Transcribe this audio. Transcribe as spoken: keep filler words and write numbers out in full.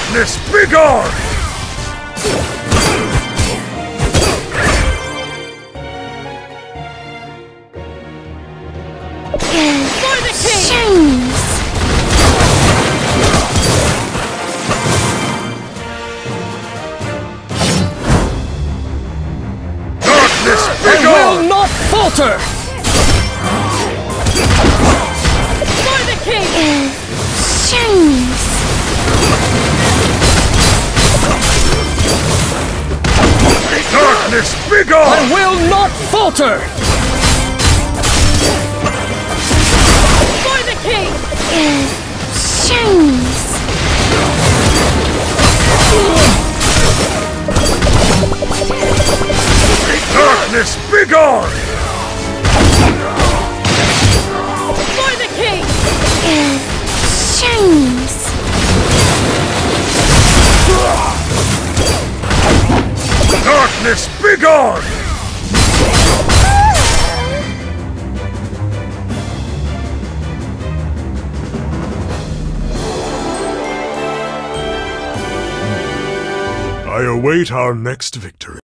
Darkness, begone! For the king! Darkness, I begone! will not falter! For the king! Darkness, I begone! will not falter! For the king! Darkness, begone! For the king! Darkness, begone! I await our next victory.